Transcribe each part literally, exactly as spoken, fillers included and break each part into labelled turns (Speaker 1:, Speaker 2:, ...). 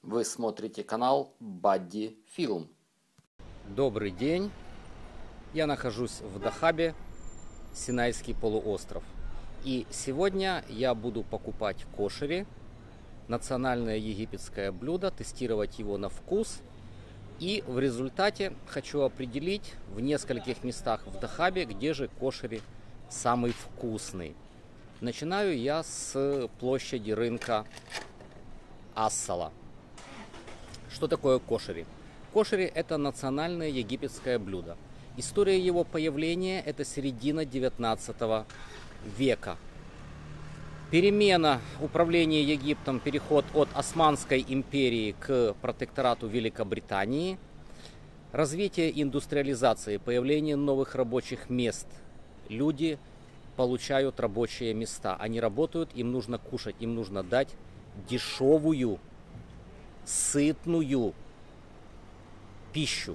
Speaker 1: Вы смотрите канал Бадди Фильм.
Speaker 2: Добрый день. Я нахожусь в Дахабе, Синайский полуостров. И сегодня я буду покупать кошери, национальное египетское блюдо, тестировать его на вкус. И в результате хочу определить в нескольких местах в Дахабе, где же кошери самый вкусный. Начинаю я с площади рынка Ассала. Что такое кошери? Кошери – это национальное египетское блюдо. История его появления – это середина девятнадцатого века. Перемена управления Египтом, переход от Османской империи к протекторату Великобритании, развитие индустриализации, появление новых рабочих мест. Люди получают рабочие места, они работают, им нужно кушать, им нужно дать дешевую, сытную пищу.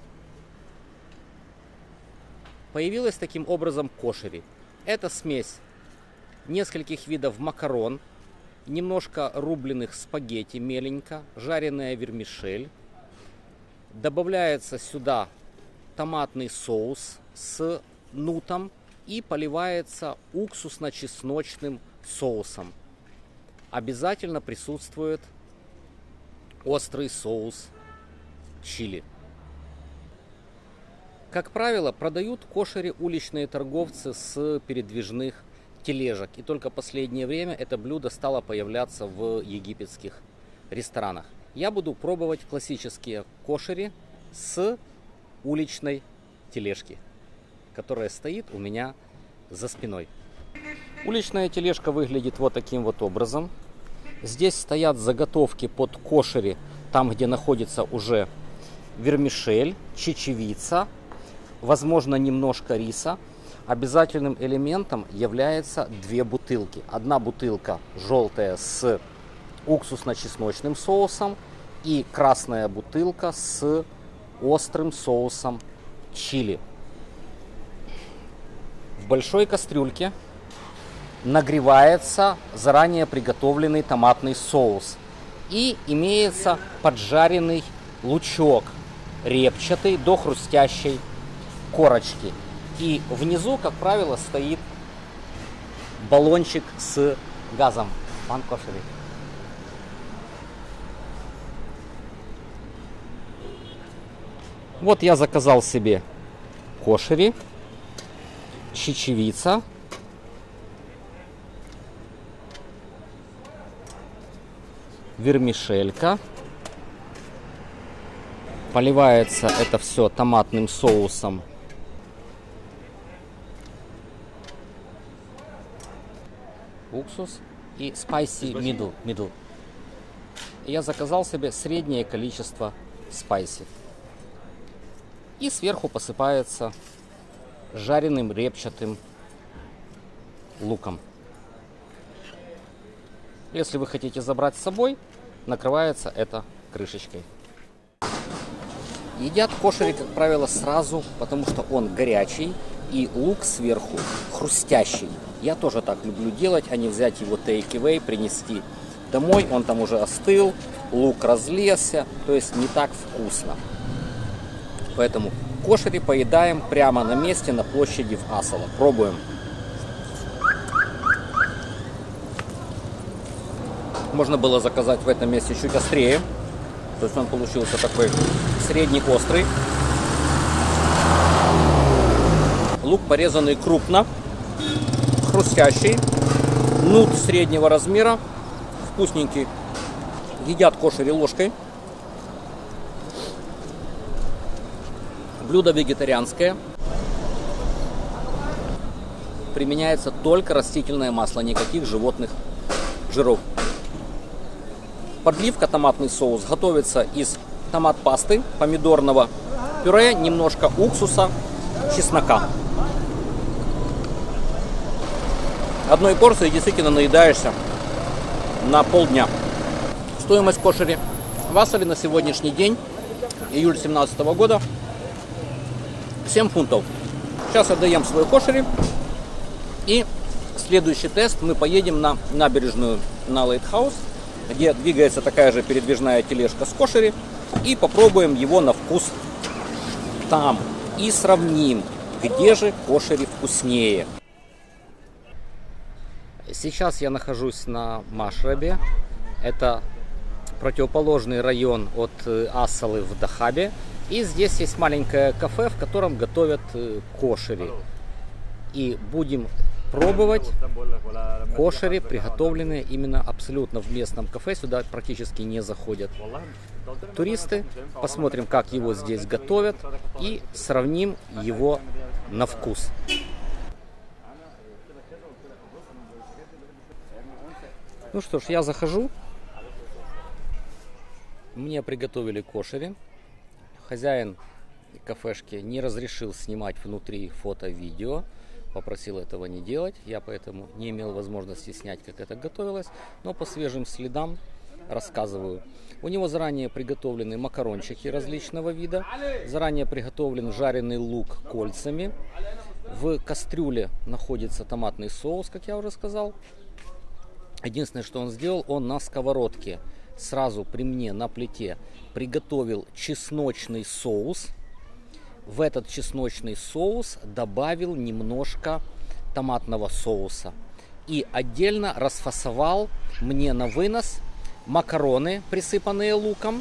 Speaker 2: Появилась таким образом кошери. Это смесь нескольких видов макарон, немножко рубленых спагетти меленько, жареная вермишель. Добавляется сюда томатный соус с нутом и поливается уксусно-чесночным соусом. Обязательно присутствует острый соус чили. Как правило, продают кошери уличные торговцы с передвижных тележек. И только в последнее время это блюдо стало появляться в египетских ресторанах. Я буду пробовать классические кошери с уличной тележки, которая стоит у меня за спиной. Уличная тележка выглядит вот таким вот образом. Здесь стоят заготовки под кошери, там, где находится уже вермишель, чечевица, возможно, немножко риса. Обязательным элементом является две бутылки. Одна бутылка желтая с уксусно-чесночным соусом и красная бутылка с острым соусом чили. В большой кастрюльке нагревается заранее приготовленный томатный соус. И имеется поджаренный лучок, репчатый до хрустящей корочки. И внизу, как правило, стоит баллончик с газом. Пан кошери. Вот я заказал себе кошери, чечевица, вермишелька. Поливается это все томатным соусом. Уксус и spicy middle, middle. Я заказал себе среднее количество спайси. И сверху посыпается жареным репчатым луком. Если вы хотите забрать с собой, накрывается это крышечкой. Едят кошери, как правило, сразу, потому что он горячий и лук сверху хрустящий. Я тоже так люблю делать, а не взять его take-away, принести домой. Он там уже остыл, лук разлезся, то есть не так вкусно. Поэтому кошери поедаем прямо на месте на площади в Ассала. Пробуем. Можно было заказать в этом месте чуть острее. То есть он получился такой средний острый. Лук порезанный крупно, хрустящий. Нут среднего размера, вкусненький. Едят кошери ложкой. Блюдо вегетарианское. Применяется только растительное масло, никаких животных жиров. Подливка, томатный соус, готовится из томат-пасты, помидорного пюре, немножко уксуса, чеснока. Одной порции действительно наедаешься на полдня. Стоимость кошери в Ассале на сегодняшний день, июль две тысячи семнадцатого года, семь фунтов. Сейчас отдаем свой кошери. И следующий тест мы поедем на набережную, на Лейтхаус. где двигается такая же передвижная тележка с кошери. И попробуем его на вкус там. И сравним, где же кошери вкуснее. Сейчас я нахожусь на Машрабе. Это противоположный район от Асалы в Дахабе. И здесь есть маленькое кафе, в котором готовят кошери. И будем пробовать кошери, приготовленные именно абсолютно в местном кафе. Сюда практически не заходят туристы. Посмотрим, как его здесь готовят, и сравним его на вкус. Ну что ж, я захожу. Мне приготовили кошери. Хозяин кафешки не разрешил снимать внутри фото-видео. Попросил этого не делать. Я поэтому не имел возможности снять, как это готовилось. Но по свежим следам рассказываю. У него заранее приготовлены макарончики различного вида. Заранее приготовлен жареный лук кольцами. В кастрюле находится томатный соус, как я уже сказал. Единственное, что он сделал, он на сковородке сразу при мне на плите приготовил чесночный соус. В этот чесночный соус добавил немножко томатного соуса. И отдельно расфасовал мне на вынос макароны, присыпанные луком.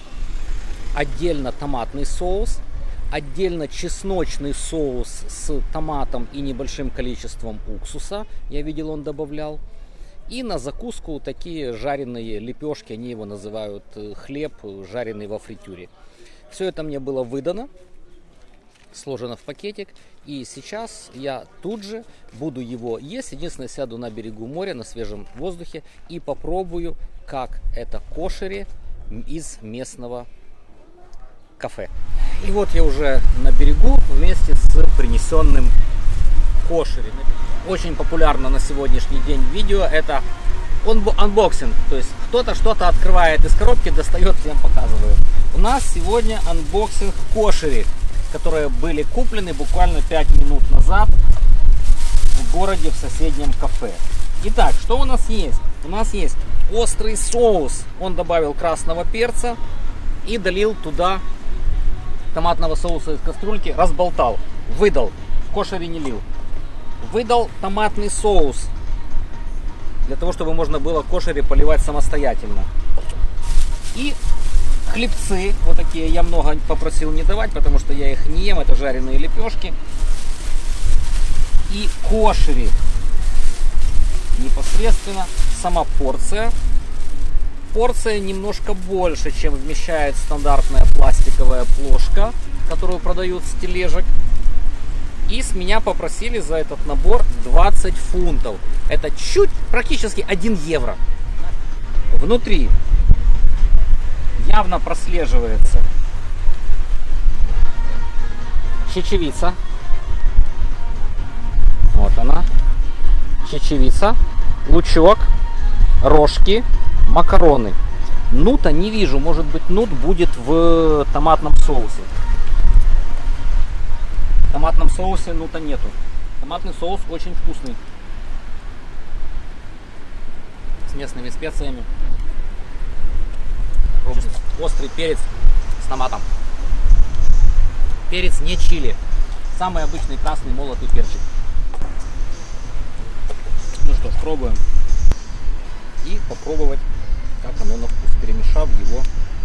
Speaker 2: Отдельно томатный соус. Отдельно чесночный соус с томатом и небольшим количеством уксуса. Я видел, он добавлял. И на закуску такие жареные лепешки, они его называют хлеб, жареный во фритюре. Все это мне было выдано, сложено в пакетик. И сейчас я тут же буду его есть. Единственное, сяду на берегу моря, на свежем воздухе и попробую, как это кошери из местного кафе. И вот я уже на берегу вместе с принесенным кошери. Очень популярно на сегодняшний день видео это анбоксинг. То есть кто-то что-то открывает из коробки, достает, всем показываю. У нас сегодня анбоксинг кошери, которые были куплены буквально пять минут назад в городе, в соседнем кафе. Итак, что у нас есть? У нас есть острый соус. Он добавил красного перца и долил туда томатного соуса из кастрюльки, разболтал, выдал, в кошери не лил. Выдал томатный соус, для того, чтобы можно было кошери поливать самостоятельно. И хлебцы, вот такие, я много попросил не давать, потому что я их не ем, это жареные лепешки. И кошери, непосредственно сама порция. Порция немножко больше, чем вмещает стандартная пластиковая плошка, которую продают с тележек. И с меня попросили за этот набор двадцать фунтов. Это чуть, практически один евро. Внутри явно прослеживается чечевица. Вот она. Чечевица, лучок, рожки, макароны. Нута не вижу. Может быть, нут будет в томатном соусе. В томатном соусе нута нету. Томатный соус очень вкусный. С местными специями. Острый перец с томатом. Перец не чили. Самый обычный красный молотый перчик. Ну что ж, пробуем. И попробовать, как оно на вкус, перемешав его.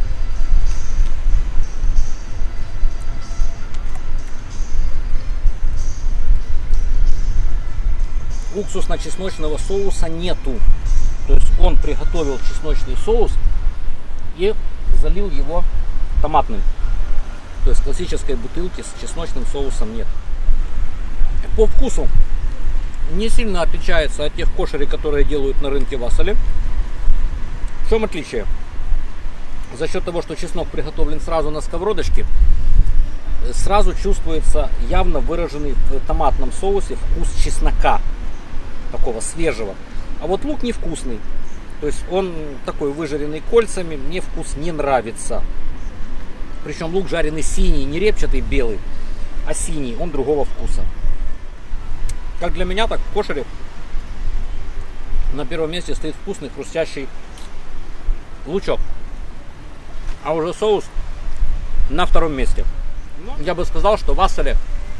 Speaker 2: Уксусно-чесночного соуса нету. То есть он приготовил чесночный соус и залил его томатным. То есть классической бутылки с чесночным соусом нет. По вкусу не сильно отличается от тех кошерей, которые делают на рынке в Асале. В чем отличие? За счет того, что чеснок приготовлен сразу на сковородочке, сразу чувствуется явно выраженный в томатном соусе вкус чеснока. Такого свежего. А вот лук невкусный. То есть он такой выжаренный кольцами. Мне вкус не нравится. Причем лук жареный синий, не репчатый белый, а синий. Он другого вкуса. Как для меня, так в кошере на первом месте стоит вкусный хрустящий лучок. А уже соус на втором месте. Я бы сказал, что в Ассале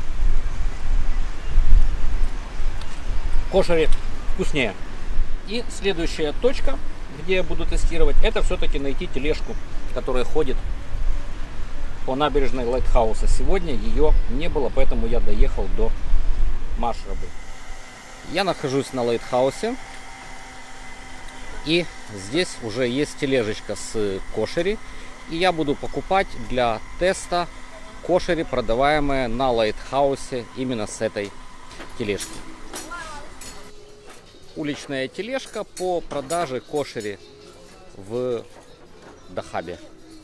Speaker 2: кошери вкуснее. И следующая точка, где я буду тестировать, это все-таки найти тележку, которая ходит по набережной Лайтхауса. Сегодня ее не было, поэтому я доехал до Машрабы. Я нахожусь на Лайтхаусе. И здесь уже есть тележечка с кошери. И я буду покупать для теста кошери, продаваемые на Лайтхаусе именно с этой тележки. Уличная тележка по продаже кошери в Дахабе.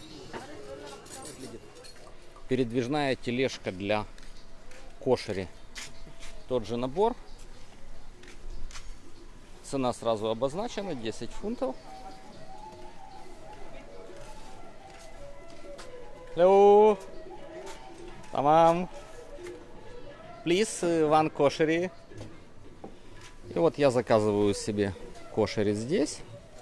Speaker 2: Передвижная тележка для кошери. Тот же набор. Цена сразу обозначена, десять фунтов. Hello. Tamam. Please, one кошери. И вот я заказываю себе кошери здесь.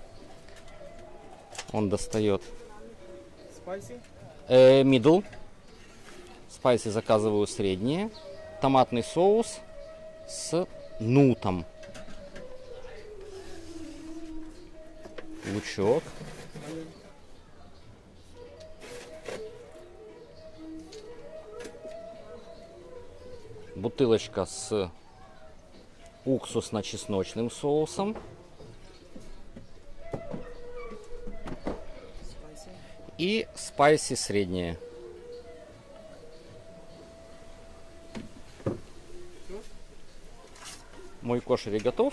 Speaker 2: Он достает.
Speaker 3: Spicy?
Speaker 2: Э, middle. Спайси заказываю средние. Томатный соус с нутом. Лучок. Бутылочка с уксусно-чесночным соусом. И спайси средние. Мой кошери готов.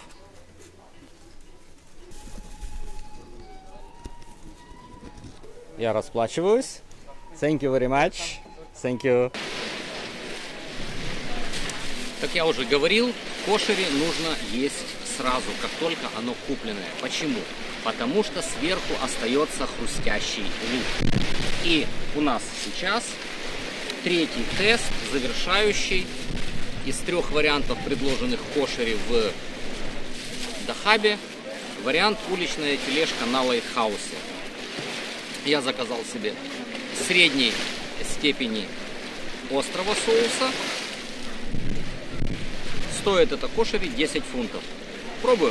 Speaker 2: Я расплачиваюсь. Thank you very much. Thank you. Как я уже говорил, кошери нужно есть сразу, как только оно купленное. Почему? Потому что сверху остается хрустящий лук. И у нас сейчас третий тест, завершающий из трех вариантов, предложенных кошери в Дахабе. Вариант уличная тележка на Лайтхаусе. Я заказал себе средней степени острого соуса. Стоит это кошери десять фунтов. Пробуем.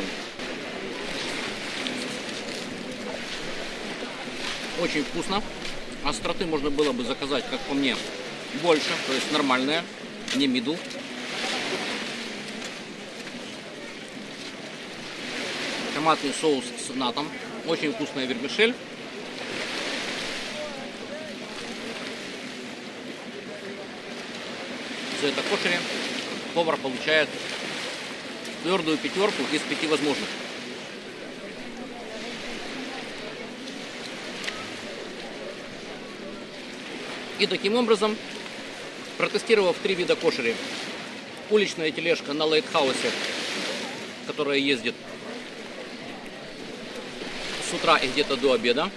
Speaker 2: Очень вкусно. Остроты можно было бы заказать, как по мне, больше. То есть нормальная, не middle. Томатный соус с натом. Очень вкусная вермишель. За это кошери повар получает твердую пятерку из пяти возможных. И таким образом, протестировав три вида кошери, уличная тележка на Лайтхаусе, которая ездит с утра и где-то до обеда,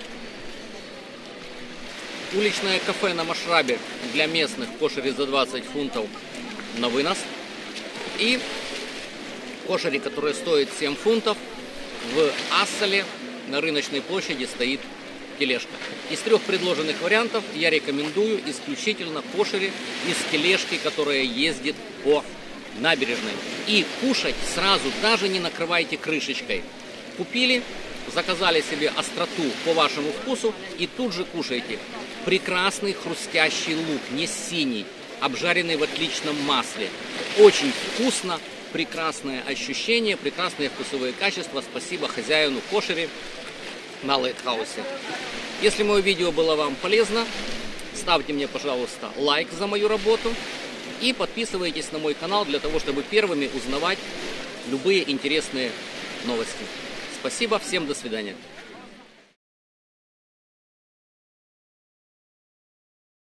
Speaker 2: уличное кафе на Машрабе для местных, кошери за двадцать фунтов на вынос, и кошери, которая стоит семь фунтов, в Ассале на рыночной площади стоит тележка. Из трех предложенных вариантов я рекомендую исключительно кошери из тележки, которая ездит по набережной. И кушать сразу, даже не накрывайте крышечкой. Купили, заказали себе остроту по вашему вкусу и тут же кушайте. Прекрасный хрустящий лук, не синий, обжаренный в отличном масле. Очень вкусно, прекрасное ощущение, прекрасные вкусовые качества. Спасибо хозяину кошери на Лайтхаусе. Если мое видео было вам полезно, ставьте мне, пожалуйста, лайк за мою работу и подписывайтесь на мой канал для того, чтобы первыми узнавать любые интересные новости. Спасибо, всем до свидания.